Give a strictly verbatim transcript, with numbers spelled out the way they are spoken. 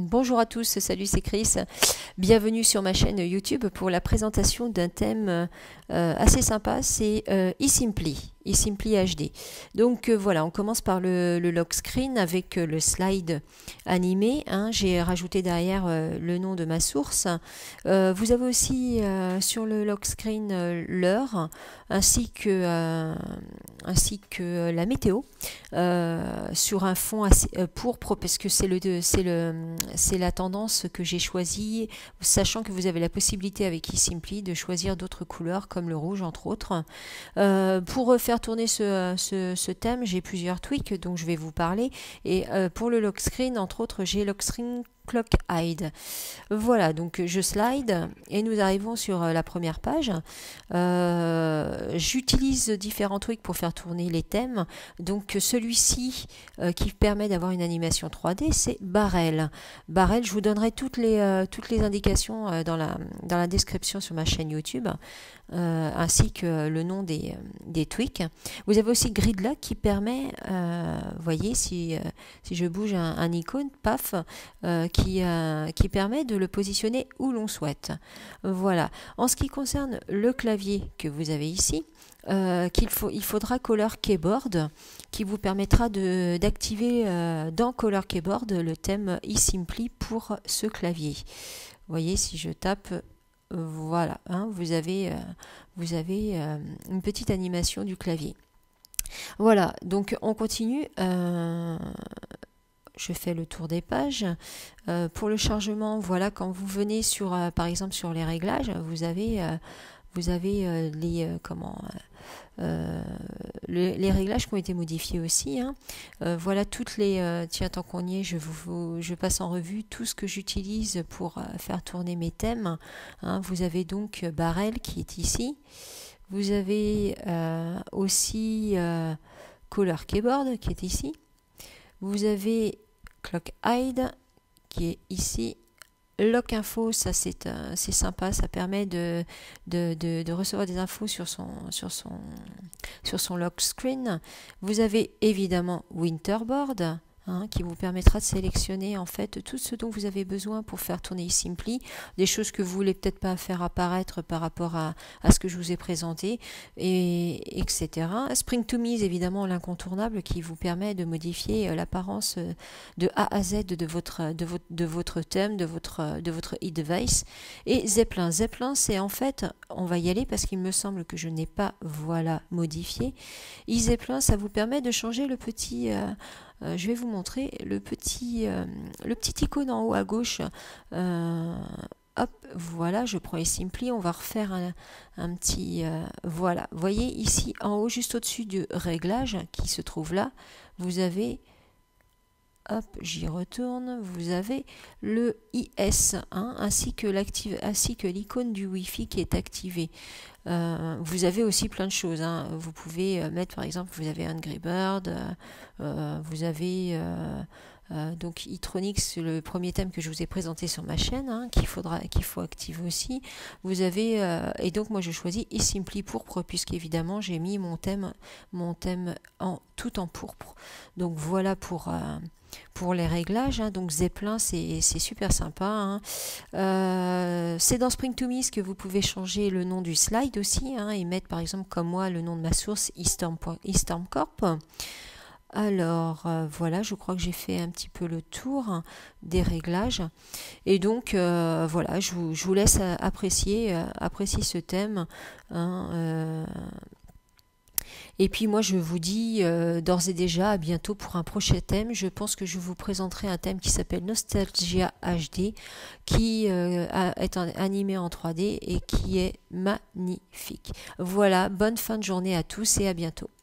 Bonjour à tous, salut, c'est Chris. Bienvenue sur ma chaîne YouTube pour la présentation d'un thème euh, assez sympa, c'est euh, eSimply, eSimply H D. Donc euh, voilà, on commence par le, le lock screen avec euh, le slide animé. Hein. J'ai rajouté derrière euh, le nom de ma source. Euh, vous avez aussi euh, sur le lock screen euh, l'heure ainsi que, euh, ainsi que la météo euh, sur un fond assez euh, pourpre parce que c'est le, c'est le c'est la tendance que j'ai choisie, sachant que vous avez la possibilité avec eSimply de choisir d'autres couleurs comme le rouge entre autres. Euh, pour faire tourner ce, ce, ce thème, j'ai plusieurs tweaks dont je vais vous parler. Et euh, pour le lock screen, entre autres, j'ai lock screen Clock Hide. Voilà, donc je slide et nous arrivons sur la première page. Euh, J'utilise différents tweaks pour faire tourner les thèmes. Donc celui-ci euh, qui permet d'avoir une animation trois D, c'est Barrel. Barrel, je vous donnerai toutes les, euh, toutes les indications euh, dans, la, dans la description sur ma chaîne YouTube. Euh, ainsi que le nom des, des tweaks. Vous avez aussi Gridlock qui permet, euh, vous voyez, si, euh, si je bouge un, un icône, paf, euh, qui, euh, qui permet de le positionner où l'on souhaite. Voilà. En ce qui concerne le clavier que vous avez ici, euh, qu'il faut, il faudra Color Keyboard qui vous permettra d'activer euh, dans Color Keyboard le thème eSimply pour ce clavier. Vous voyez, si je tape voilà, hein, vous avez, euh, vous avez euh, une petite animation du clavier. Voilà, donc on continue. Euh, je fais le tour des pages. Euh, pour le chargement, voilà, quand vous venez sur, euh, par exemple, sur les réglages, vous avez, euh, vous avez euh, les, euh, comment, euh, le, les réglages qui ont été modifiés aussi. Hein. Euh, voilà toutes les... Euh, tiens, tant qu'on y est, je, vous, je passe en revue tout ce que j'utilise pour euh, faire tourner mes thèmes. Hein. Vous avez donc Barrel qui est ici. Vous avez euh, aussi euh, Color Keyboard qui est ici. Vous avez Clock Hide qui est ici. Lock Info, ça c'est euh, sympa, ça permet de, de, de, de recevoir des infos sur son, sur, son, sur son lock screen. Vous avez évidemment Winterboard, hein, qui vous permettra de sélectionner en fait tout ce dont vous avez besoin pour faire tourner eSimply, des choses que vous voulez peut-être pas faire apparaître par rapport à, à ce que je vous ai présenté, et, etc. Spring to Mise, évidemment l'incontournable, qui vous permet de modifier l'apparence de A à Z de votre, de votre, de votre thème, de votre, de votre e-device. Et Zeppelin. Zeppelin, c'est en fait, on va y aller parce qu'il me semble que je n'ai pas, voilà, modifié. eZeppelin, ça vous permet de changer le petit... Euh, Euh, je vais vous montrer le petit, euh, le petit icône en haut à gauche. Euh, hop, voilà, je prends eSimply, on va refaire un, un petit... Euh, voilà, vous voyez ici en haut, juste au-dessus du réglage qui se trouve là, vous avez... Hop, j'y retourne. Vous avez le I S, hein, ainsi que l'active, ainsi que l'icône du Wi-Fi qui est activé. Euh, vous avez aussi plein de choses. Hein. Vous pouvez euh, mettre, par exemple, vous avez Angry Bird, euh, euh, vous avez euh, euh, donc Itronix, le premier thème que je vous ai présenté sur ma chaîne, hein, qu'il faudra, qu'il faut activer aussi. Vous avez euh, et donc moi je choisis eSimply pourpre puisqu'évidemment j'ai mis mon thème, mon thème en tout en pourpre. Donc voilà pour euh, pour les réglages, hein. Donc Zeppelin c'est super sympa, hein. Euh, c'est dans Spring to Mise que vous pouvez changer le nom du slide aussi, hein, et mettre par exemple comme moi le nom de ma source eStormcorp. Alors euh, voilà, je crois que j'ai fait un petit peu le tour, hein, des réglages, et donc euh, voilà, je vous, je vous laisse apprécier, euh, apprécier ce thème, hein, euh, et puis moi je vous dis euh, d'ores et déjà à bientôt pour un prochain thème. Je pense que je vous présenterai un thème qui s'appelle Nostalgia H D, qui euh, est animé en trois D et qui est magnifique. Voilà, bonne fin de journée à tous et à bientôt.